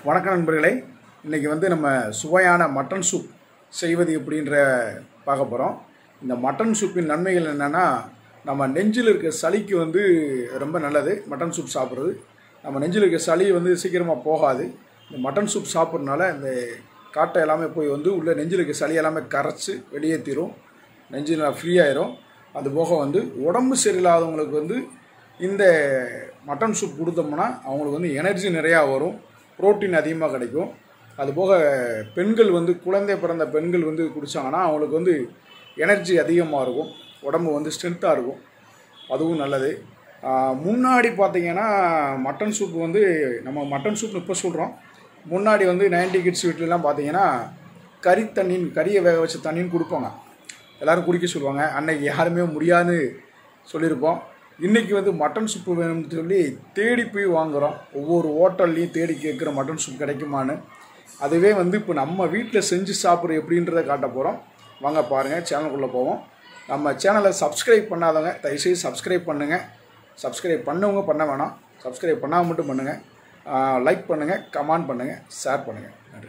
வணக்கம் நண்பர்களே. இன்றைக்கி நம்ம சுவையான மட்டன் சூப் செய்வது எப்படின்ற பார்க்க போகிறோம். இந்த மட்டன் சூப்பின் நன்மைகள் என்னென்னா, நம்ம நெஞ்சில் இருக்க சளிக்கு ரொம்ப நல்லது. மட்டன் சூப் சாப்பிட்றது நம்ம நெஞ்சில் இருக்க சளி சீக்கிரமாக போகாது. இந்த மட்டன் சூப் சாப்பிட்றதுனால இந்த காட்டை எல்லாமே போய் உள்ள நெஞ்சில் இருக்க சளி எல்லாமே கரைச்சி வெளியேற்றிடும். நெஞ்சு நல்லா ஃப்ரீ ஆயிரும். அதுபோக உடம்பு சரியில்லாதவங்களுக்கு இந்த மட்டன் சூப் கொடுத்தோம்னா அவங்களுக்கு எனர்ஜி நிறையா வரும், புரோட்டீன் அதிகமாக கிடைக்கும். அதுபோக பெண்கள் குழந்தை பிறந்த பெண்கள் குடித்தாங்கன்னா அவங்களுக்கு எனர்ஜி அதிகமாக இருக்கும், உடம்பு ஸ்ட்ரென்த்தாக இருக்கும். அதுவும் நல்லது. முன்னாடி பார்த்திங்கன்னா மட்டன் சூப் நம்ம மட்டன் சூப்னு இப்போ சொல்கிறோம். முன்னாடி 90 கிட்ஸ் வீட்டிலலாம் பார்த்திங்கன்னா கறியை வேக வச்ச தண்ணின்னு கொடுப்பாங்க. எல்லோரும் குடிக்க சொல்லுவாங்க. அன்னைக்கு யாருமே முடியாதுன்னு சொல்லியிருப்போம். இன்றைக்கி மட்டன் சூப்பு வேணும்னு சொல்லி தேடி போய் வாங்குகிறோம். ஒவ்வொரு ஹோட்டல்லையும் தேடி கேட்குற மட்டன் சூப் கிடைக்குமான்னு. அதுவே இப்போ நம்ம வீட்டில் செஞ்சு சாப்பிட்ற எப்படின்றத காட்ட போகிறோம். வாங்க பாருங்கள், சேனலுக்குள்ளே போவோம். நம்ம சேனலை சப்ஸ்கிரைப் பண்ணாதவங்க தயவுசெய்து சப்ஸ்கிரைப் பண்ணுங்கள். சப்ஸ்கிரைப் பண்ணவங்க பண்ண வேணாம், சப்ஸ்கிரைப் பண்ணால் மட்டும் பண்ணுங்கள். லைக் பண்ணுங்கள், கமெண்ட் பண்ணுங்கள், ஷேர் பண்ணுங்கள். நன்றி.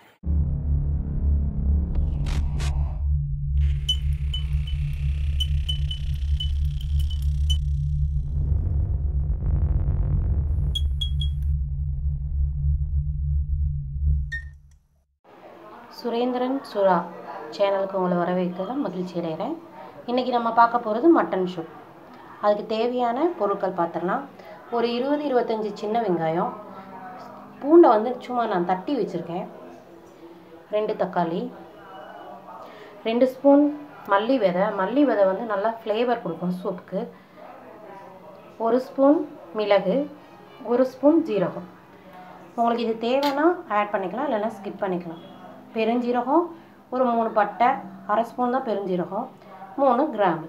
சுரேந்திரன் சுறா சேனலுக்கு உங்களை வரவேற்கிறேன், மகிழ்ச்சி அடைகிறேன். இன்றைக்கி நம்ம பார்க்க போகிறது மட்டன் சூப். அதுக்கு தேவையான பொருட்கள் பார்த்துடலாம். ஒரு 20-25 சின்ன வெங்காயம், பூண்டை சும்மா நான் தட்டி வச்சுருக்கேன், 2 தக்காளி, 2 ஸ்பூன் மல்லி விதை நல்லா ஃப்ளேவர் கொடுக்கும் சூப்புக்கு, 1 ஸ்பூன் மிளகு, 1 ஸ்பூன் ஜீரகம். உங்களுக்கு இது தேவைன்னா ஆட் பண்ணிக்கலாம், இல்லைன்னா ஸ்கிப் பண்ணிக்கலாம். பெருஞ்சீரகம் ஒரு 3 பட்டை, 1/2 ஸ்பூன் தான் பெருஞ்சீரகம், 3 கிராம்பு,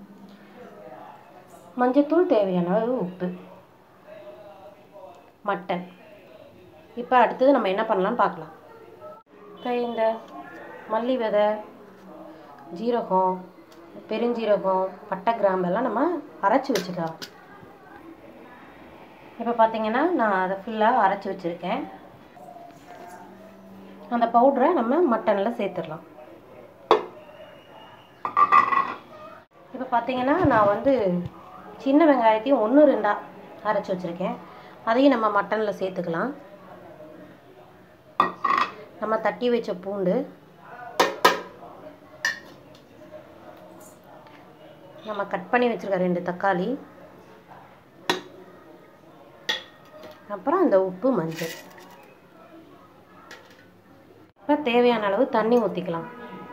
மஞ்சத்தூள், தேவையான அளவு உப்பு, மட்டன். இப்போ அடுத்தது நம்ம என்ன பண்ணலாம்னு பார்க்கலாம். இப்போ இந்த மல்லி விதை, ஜீரகம், பெருஞ்சீரகம், பட்டை, கிராம்பெல்லாம் நம்ம அரைச்சி வச்சுக்கலாம். இப்போ பார்த்தீங்கன்னா நான் அதை ஃபுல்லாக அரைச்சி வச்சுருக்கேன். அந்த பவுடரை நம்ம மட்டனில் சேர்த்துடலாம். இப்போ பார்த்தீங்கன்னா நான் சின்ன வெங்காயத்தையும் 1-2 அரைச்சி வச்சுருக்கேன். அதையும் நம்ம மட்டனில் சேர்த்துக்கலாம். நம்ம தட்டி வச்ச பூண்டு, நம்ம கட் பண்ணி வச்சுருக்க 2 தக்காளி, அப்புறம் இந்த உப்பு, மஞ்சள். இப்போ தேவையான அளவு தண்ணி ஊற்றிக்கலாம்.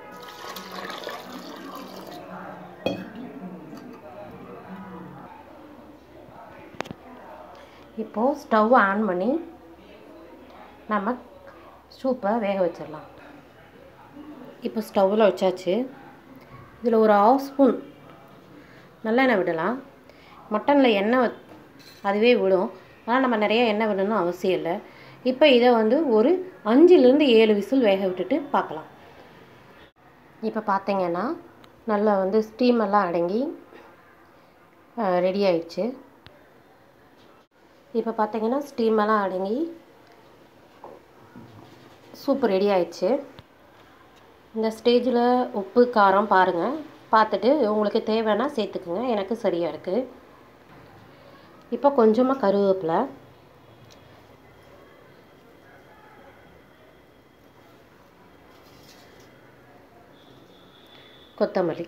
இப்போது ஸ்டவ் ஆன் பண்ணி நம்ம சூப்பை வேக வச்சிடலாம். இப்போ ஸ்டவ்வில் வச்சாச்சு. இதில் ஒரு 1/2 ஸ்பூன் நல்லெண்ணெய் விடலாம். மட்டனில் எண்ணெய் அதுவே விடும், ஆனால் நம்ம நிறைய எண்ணெய் விடணும்னு அவசியம் இல்லை. இப்போ இதை ஒரு 5-7 விசில் வேக விட்டுட்டு பார்க்கலாம். இப்போ பார்த்தீங்கன்னா நல்லா ஸ்டீமெல்லாம் அடங்கி ரெடி ஆயிடுச்சு. இப்போ பார்த்தீங்கன்னா ஸ்டீமெல்லாம் அடங்கி சூப் ரெடி ஆயிடுச்சு. இந்த ஸ்டேஜில் உப்பு, காரம் பாருங்கள். பார்த்துட்டு உங்களுக்கு தேவைன்னா சேர்த்துக்குங்க. எனக்கு சரியாக இருக்குது. இப்போ கொஞ்சமாக கருவேப்பிலை, கொத்தமல்லி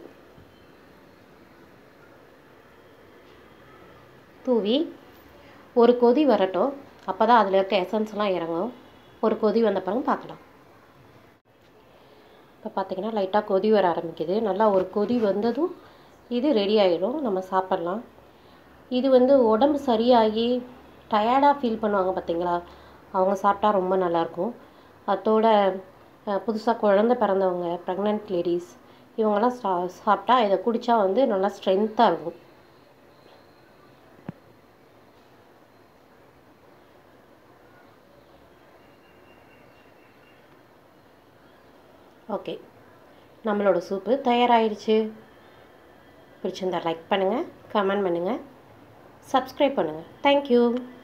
தூவி ஒரு கொதி வரட்டும். அப்போ தான் அதில் இருக்க எசன்ஸ்லாம் இறங்கும். ஒரு கொதி வந்த பிறகு பார்க்கலாம். இப்போ பார்த்திங்கன்னா லைட்டாக கொதி வர ஆரம்பிக்குது. நல்லா ஒரு கொதி வந்ததும் இது ரெடி ஆகிடும், நம்ம சாப்பிட்லாம். இது உடம்பு சரியாகி டயர்டாக ஃபீல் பண்ணுவாங்க பார்த்திங்களா, அவங்க சாப்பிட்டா ரொம்ப நல்லாயிருக்கும். அதோட புதுசாக குழந்தை பிறந்தவங்க, ப்ரெக்னென்ட் லேடிஸ், இவங்கெல்லாம் சாப்பிட்டா இதை குடித்தா நல்லா ஸ்ட்ரென்த்தாக இருக்கும். ஓகே, நம்மளோட சூப்பு தயாராகிடுச்சு. பிடிச்சிருந்தா லைக் பண்ணுங்கள், கமெண்ட் பண்ணுங்கள், சப்ஸ்கிரைப் பண்ணுங்கள். தேங்க்யூ.